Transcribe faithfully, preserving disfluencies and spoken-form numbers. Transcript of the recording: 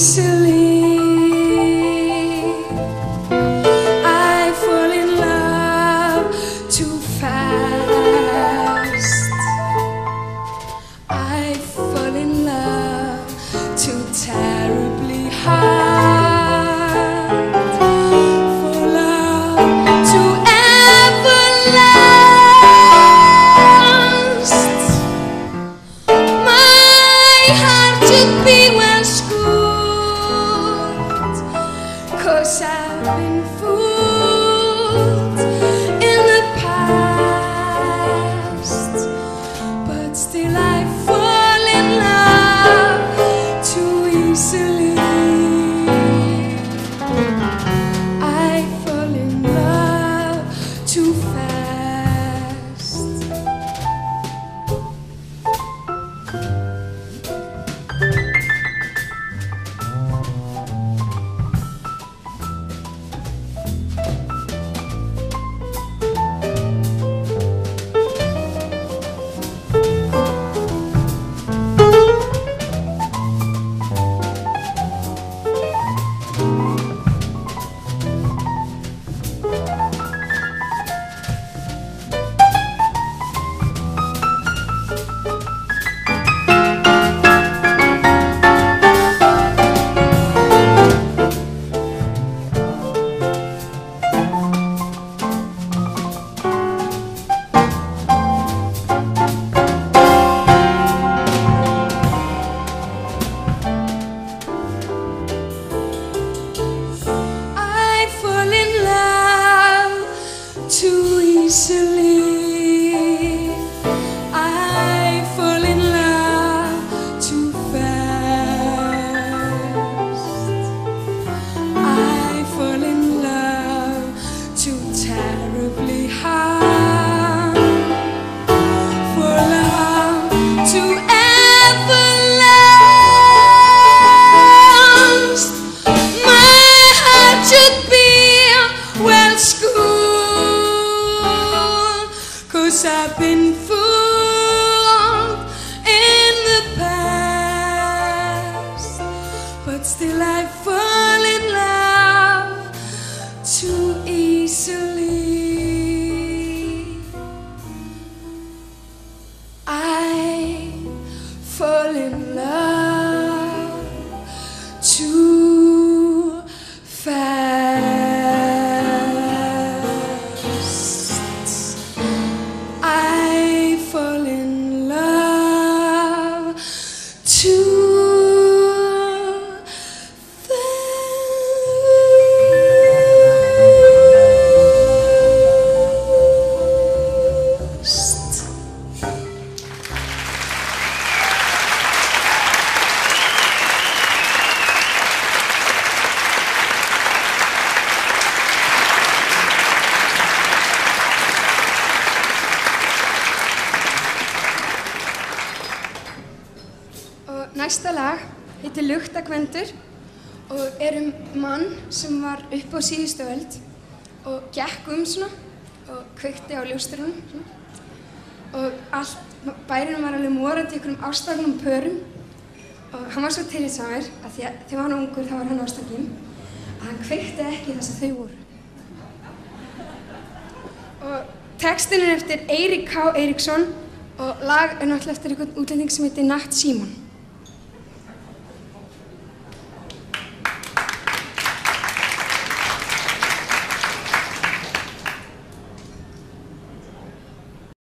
Næsta lag heitir Luktar-Gvendur og er um mann sem var upp á síðustu öld og gekk um svona og kveikti á ljósturunum svona og allt bærinn var alveg morandi í einhverjum ástfangum pörum og hann var svo tillitssamur að því að þegar hann var ungur þá var hann ástfanginn að hann kveikti ekki þess að þau voru. Og textin er eftir Eirík K. Eiríksson og lag er náttúrulega eftir einhvern útlending sem heitir Natt Símon.